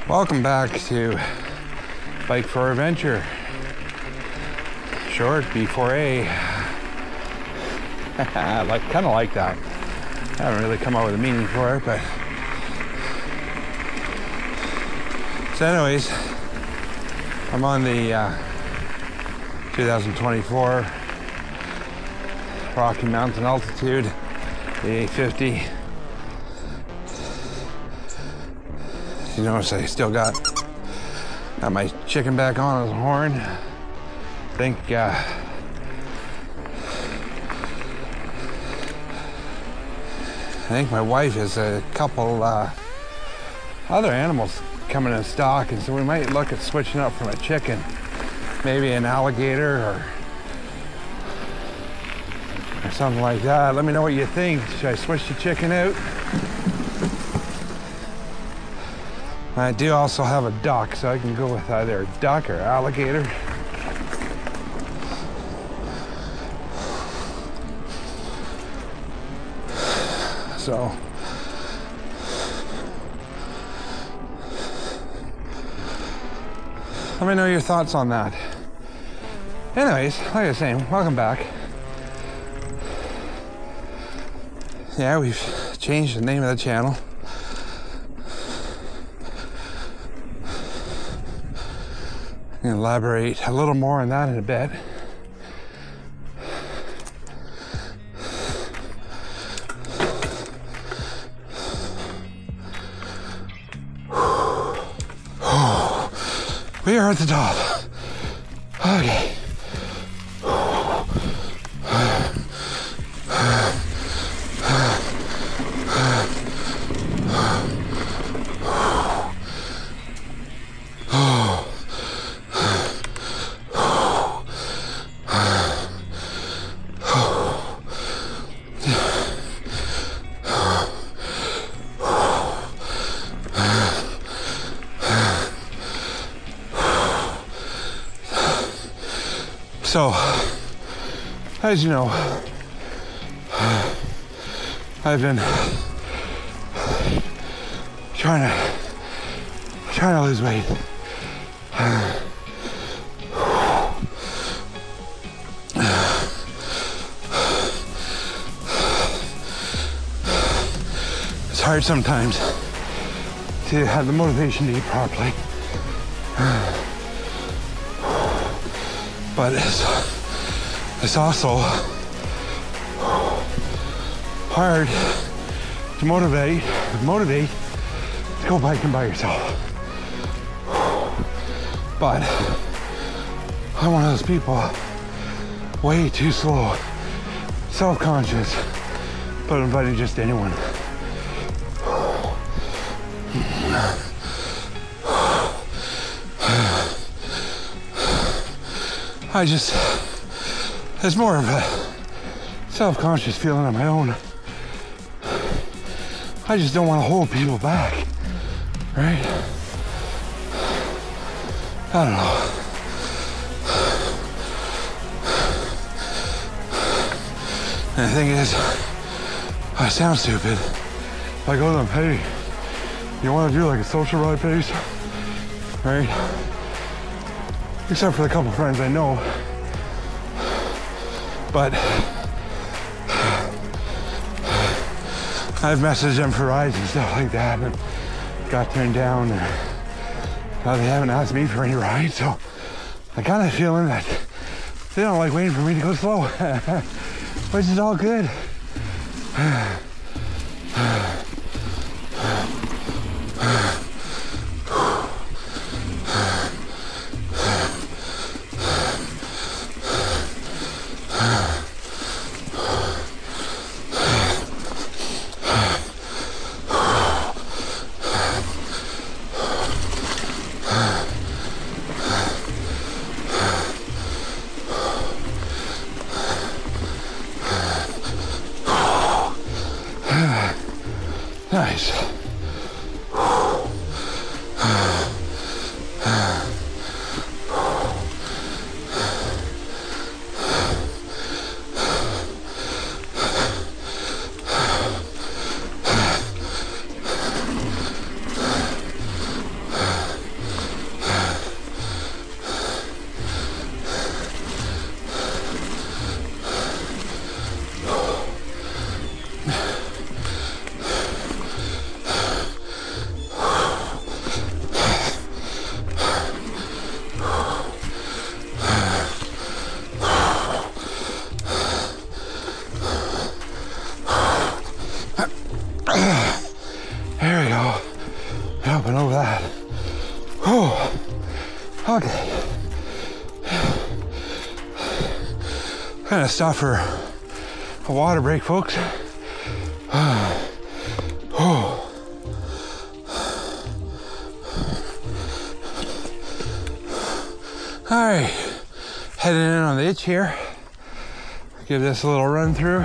Welcome back to Bike for Adventure. Short B4A. kind of like that. I haven't really come up with a meaning for it, but so anyways, I'm on the 2024 Rocky Mountain Altitude, the 850. You notice I still got my chicken back on his horn. I think my wife has a couple other animals coming in stock, and so we might look at switching up from a chicken, maybe an alligator or something like that. Let me know what you think. Should I switch the chicken out? I do also have a duck, so I can go with either a duck or alligator. So let me know your thoughts on that. Anyways, like I was saying, welcome back. Yeah, we've changed the name of the channel. I'm gonna elaborate a little more on that in a bit. We are at the top. Okay. So, as you know, I've been trying to lose weight. It's hard sometimes to have the motivation to eat properly. But it's also hard to motivate to go biking by yourself. But I'm one of those people, way too slow, self-conscious, but inviting just anyone. It's more of a self-conscious feeling on my own. I just don't want to hold people back, right? I don't know. And the thing is, I sound stupid. I go to them, hey, you want to do like a social ride pace, right? Except for the couple friends I know. But I've messaged them for rides and stuff like that and got turned down. They haven't asked me for any rides, so I kind of feeling that they don't like waiting for me to go slow, which is all good. Nice. gotta stop for a water break, folks. Oh. All right, heading in on the itch here. Give this a little run through.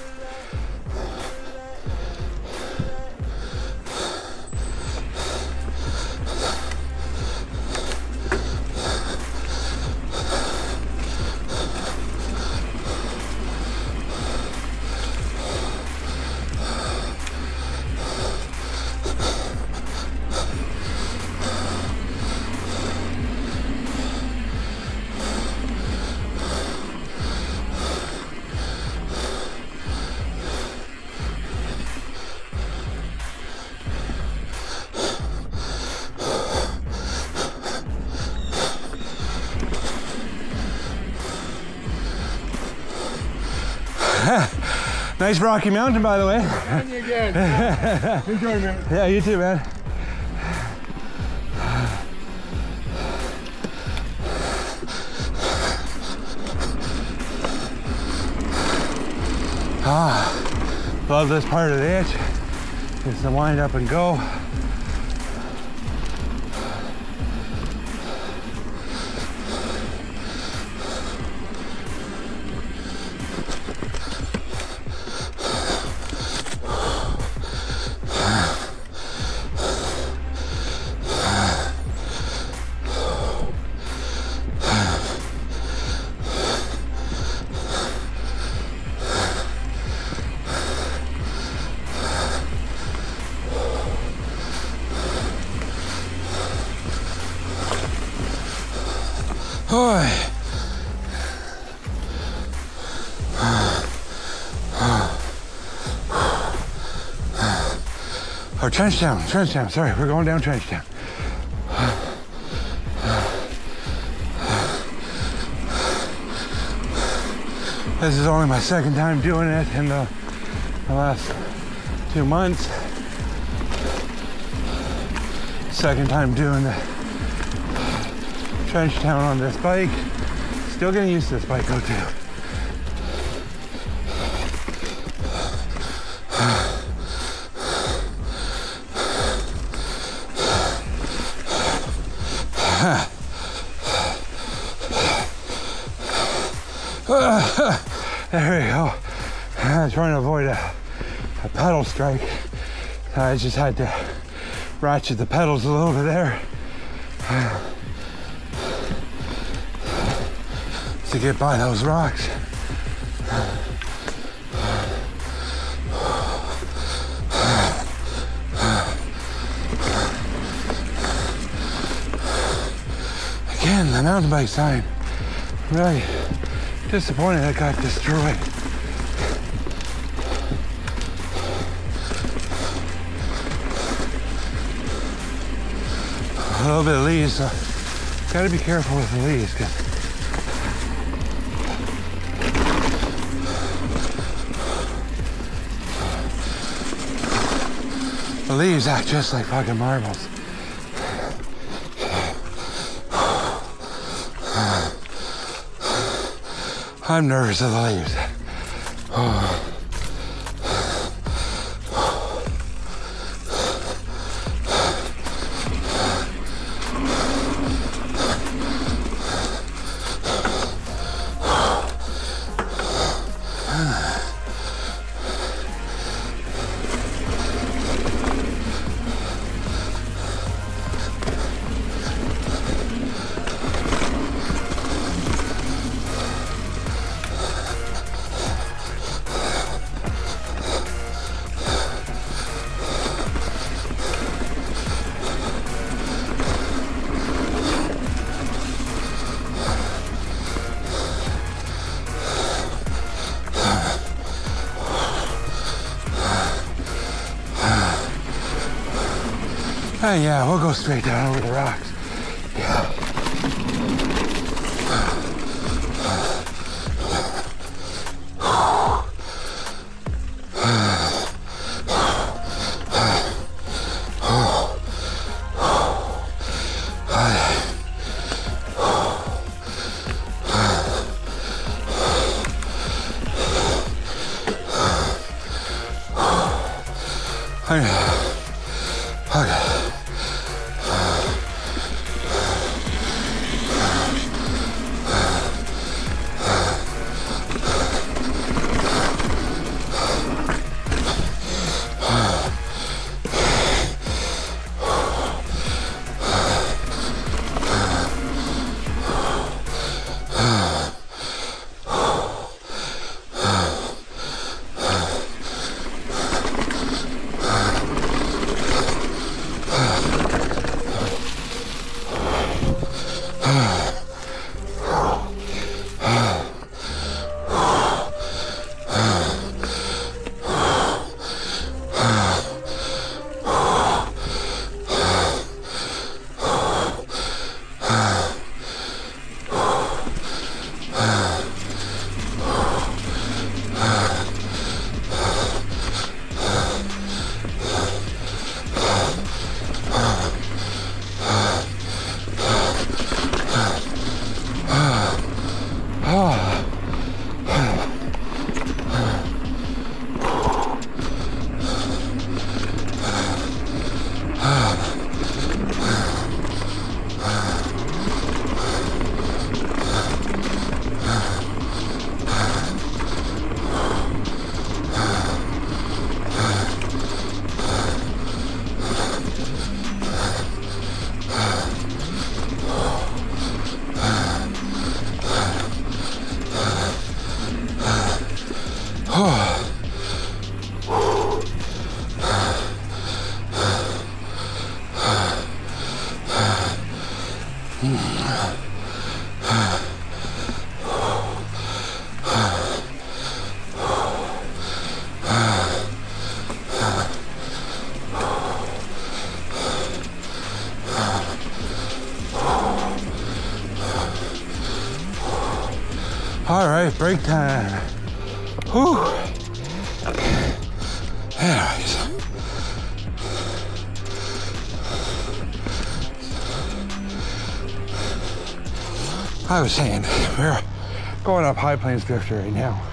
Nice rocky mountain, by the way. And you again. Enjoy, man. Yeah, you too, man. Love this part of the itch. It's the wind up and go. Or trench town, sorry, we're going down trench town. This is only my second time doing it in the last 2 months. Second time doing the trench town on this bike. Still getting used to this bike though too. There we go. I was trying to avoid a pedal strike. I just had to ratchet the pedals a little bit there to get by those rocks. Again, the mountain bike sign. Really disappointed it got destroyed. A little bit of leaves, so gotta be careful with the leaves. The leaves act just like fucking marbles. I'm nervous of the leaves. Yeah, we'll go straight down over the rocks. Yeah. Okay. All right, break time. Whew. Anyways. I was saying, we're going up High Plains Drifter right now.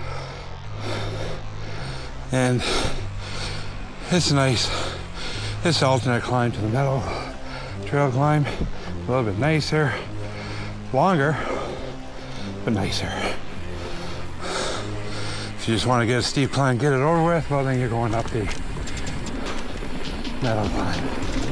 And it's nice. This alternate climb to the metal trail climb, a little bit nicer, longer, but nicer. If you just want to get a steep climb, get it over with, well then you're going up the metal climb.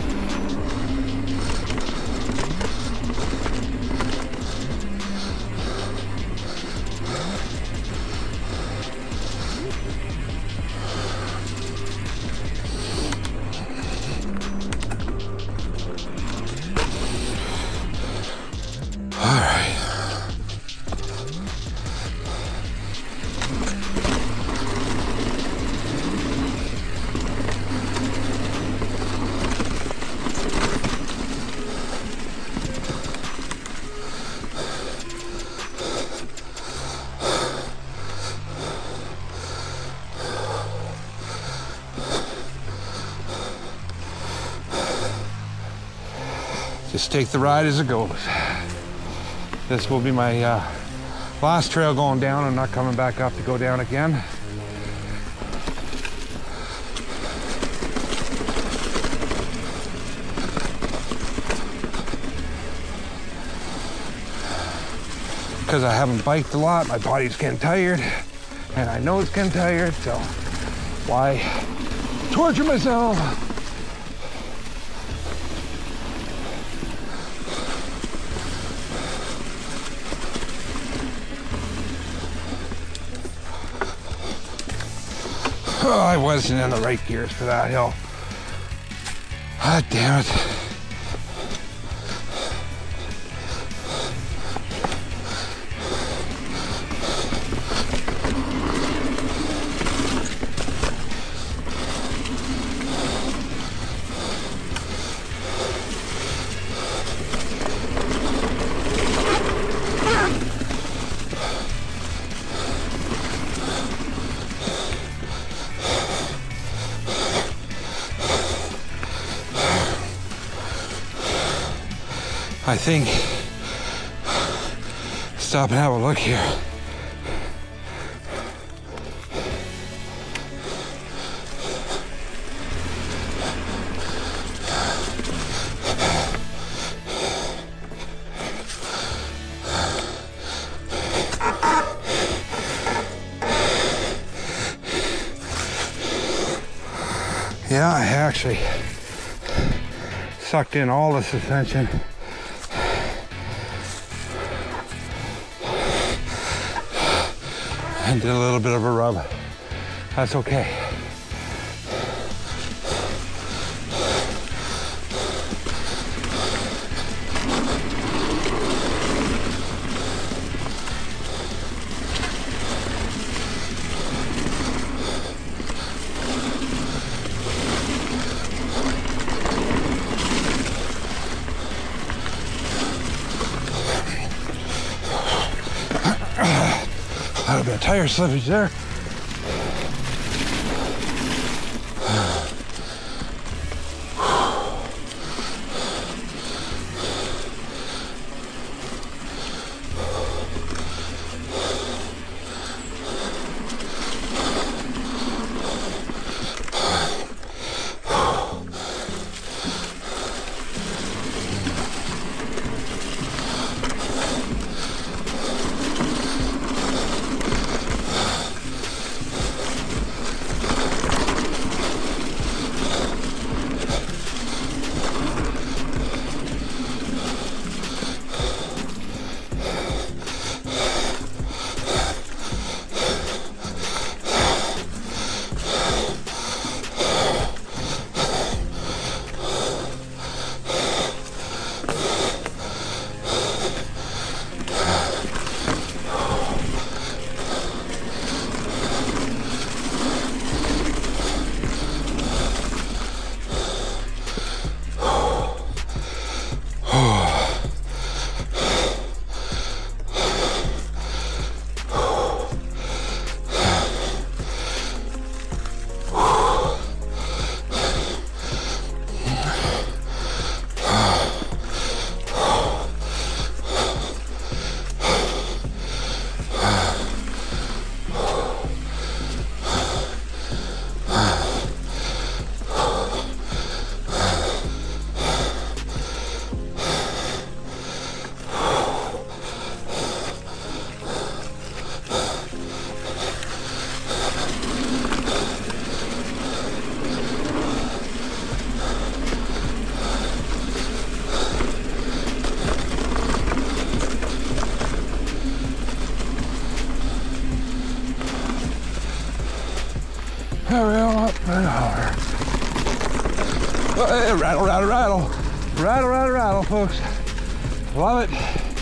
Just take the ride as it goes. This will be my last trail going down. I'm not coming back up to go down again. Because I haven't biked a lot, my body's getting tired, and I know it's getting tired, so why torture myself? Oh, I wasn't in the right gears for that hill. God damn it. I think, stop and have a look here. Yeah, I actually sucked in all the suspension. And did a little bit of a rub. That's okay. A little bit of tire slippage there. Rattle, rattle, rattle. Rattle, rattle, rattle, folks. Love it.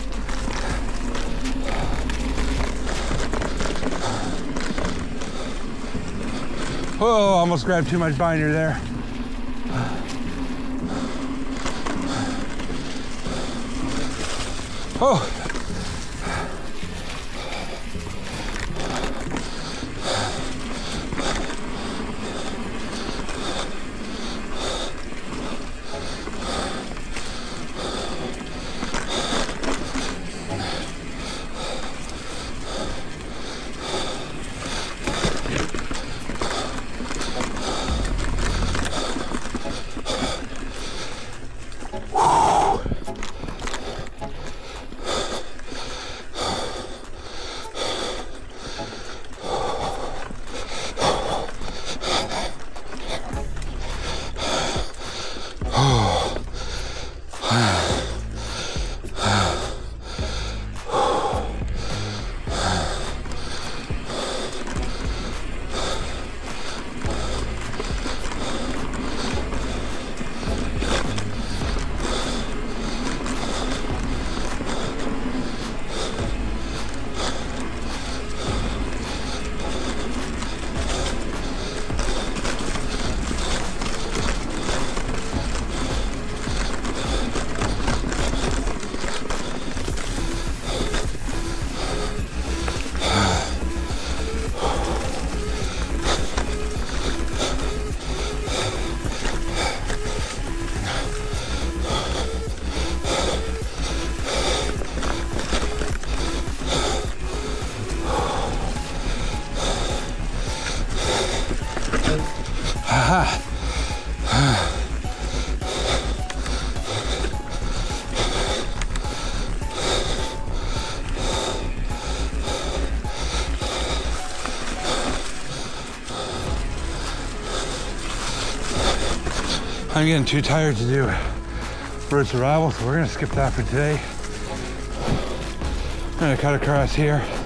Oh, almost grabbed too much binder there. Oh. I'm getting too tired to do road survival, so we're gonna skip that for today. I'm gonna cut across here.